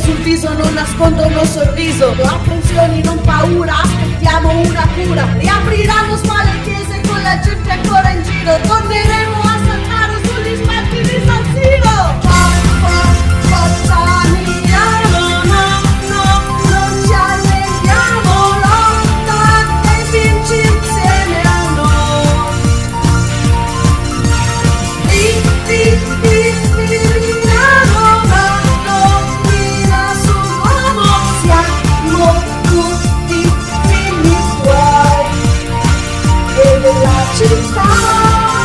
sul viso, non nascondo uno sorriso. Apprensioni, non paura, aspettiamo una cura. Riapriranno scuole e chiese con la gente ancora in giro. Torneremo a saltare sugli specchi di San Siro. Forza Milano, no, no, non ci arrendiamo, lotta e vinci insieme a noi. Milano, domina sull'uomo, siamo tutti figli tuoi e della città.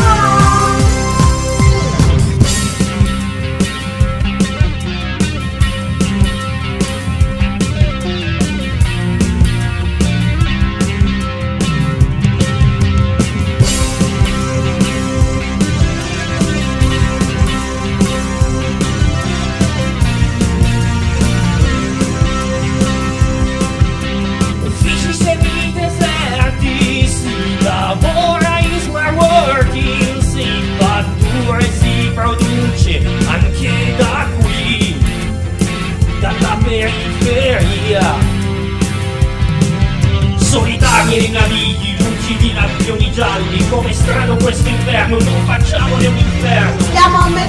Anche da qui, dalla periferia, solitari e navigli, luci di lampioni gialli. Come strano questo inverno, non facciamone un inferno. Stiamo a